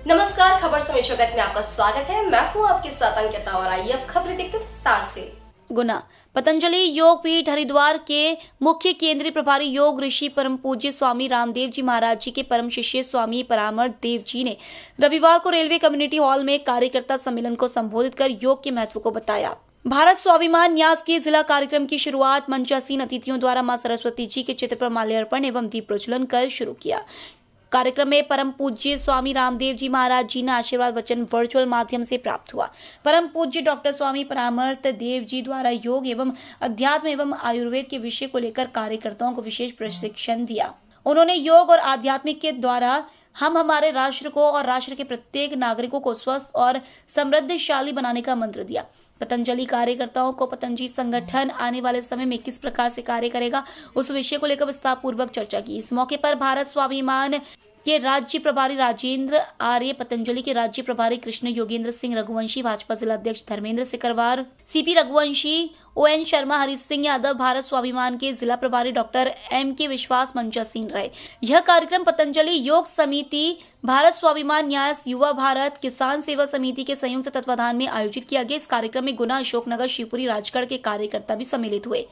नमस्कार, खबर समय जगत में आपका स्वागत है। मैं हूं आपके साथ अंकिता और आइए अब खबरें देखते विस्तार से। गुना पतंजलि योग पीठ हरिद्वार के मुख्य केंद्रीय प्रभारी योग ऋषि परम पूज्य स्वामी रामदेव जी महाराज जी के परम शिष्य स्वामी परामर्श देव जी ने रविवार को रेलवे कम्युनिटी हॉल में कार्यकर्ता सम्मेलन को संबोधित कर योग के महत्व को बताया। भारत स्वाभिमान न्यास के जिला कार्यक्रम की शुरुआत मंचासीन अतिथियों द्वारा मां सरस्वती जी के चित्र पर माल्यार्पण एवं दीप प्रज्वलन कर शुरू किया। कार्यक्रम में परम पूज्य स्वामी रामदेव जी महाराज जी ने आशीर्वाद वचन वर्चुअल माध्यम से प्राप्त हुआ। परम पूज्य डॉक्टर स्वामी परामर्श देव जी द्वारा योग एवं अध्यात्म एवं आयुर्वेद के विषय को लेकर कार्यकर्ताओं को विशेष प्रशिक्षण दिया। उन्होंने योग और आध्यात्मिक के द्वारा हम हमारे राष्ट्र को और राष्ट्र के प्रत्येक नागरिकों को स्वस्थ और समृद्धशाली बनाने का मंत्र दिया। पतंजलि कार्यकर्ताओं को पतंजलि संगठन आने वाले समय में किस प्रकार से कार्य करेगा उस विषय को लेकर विस्तार पूर्वक चर्चा की। इस मौके पर भारत स्वाभिमान के राज्य प्रभारी राजेंद्र आर्य, पतंजलि के राज्य प्रभारी कृष्ण योगेंद्र सिंह रघुवंशी, भाजपा जिला अध्यक्ष धर्मेंद्र सिकरवार, सीपी रघुवंशी, ओएन शर्मा, हरि सिंह यादव, भारत स्वाभिमान के जिला प्रभारी डॉक्टर एम.के. विश्वास मंचासीन रहे। यह कार्यक्रम पतंजलि योग समिति, भारत स्वाभिमान न्यास, युवा भारत, किसान सेवा समिति के संयुक्त तत्वाधान में आयोजित किया गया। इस कार्यक्रम में गुना, अशोकनगर, शिवपुरी, राजगढ़ के कार्यकर्ता भी सम्मिलित हुए।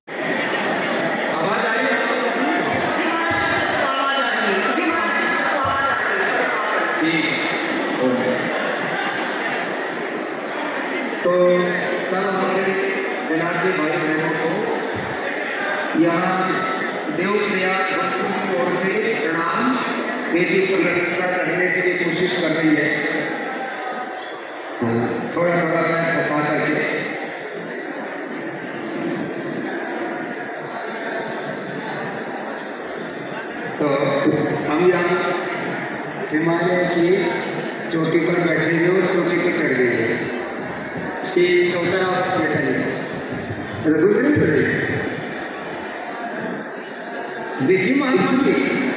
तो सब हमारे जनार्दी भाई बहनों को यहाँ देवप्रयाग की ओर से प्रणाम। बेटी को रक्षा करने के लिए कोशिश कर रही है, तो थोड़ा थोड़ा मैं फंसा करके तो हम यहाँ हिमालय की चोटी पर बैठे हुए और चोटी पर चढ़ गए हैं कि चौथा बैठा नहीं, दूसरी तरह देखिए महात्मा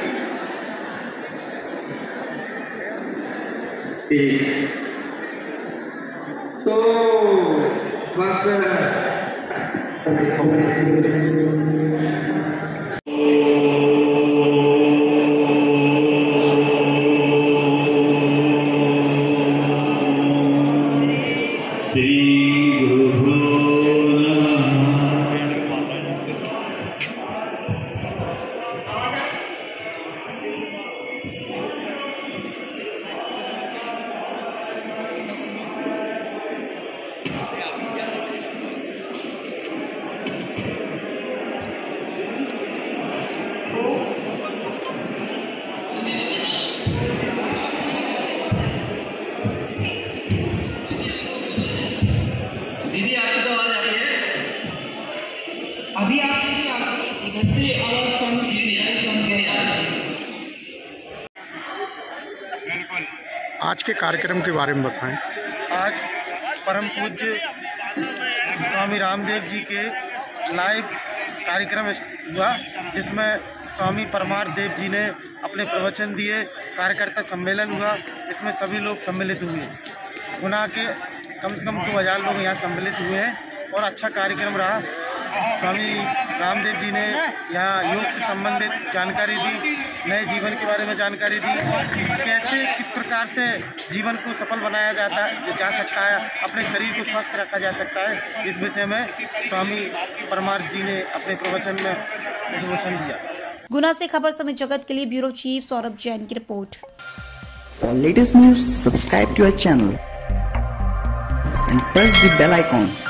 जी तो बस दीदी आपकी तो आवाज आ रही है, अभी आ रही है, घर से आवाज कम आज के कार्यक्रम के बारे में बताएं। आज परम पूज्य स्वामी रामदेव जी के लाइव कार्यक्रम हुआ, जिसमें स्वामी परमार्थ देव जी ने अपने प्रवचन दिए। कार्यकर्ता सम्मेलन हुआ, इसमें सभी लोग सम्मिलित हुए। गुना के कम से कम 2000 लोग यहाँ सम्मिलित हुए हैं और अच्छा कार्यक्रम रहा। स्वामी रामदेव जी ने यहाँ योग से संबंधित जानकारी दी, नए जीवन के बारे में जानकारी दी, कैसे किस प्रकार से जीवन को सफल बनाया जा सकता है, अपने शरीर को स्वस्थ रखा जा सकता है। इस विषय में स्वामी परमार्थ जी ने अपने प्रवचन में उद्बोधन दिया। गुना से खबर समय जगत के लिए ब्यूरो चीफ सौरभ जैन की report. For latest news, subscribe to our channel and press the bell icon.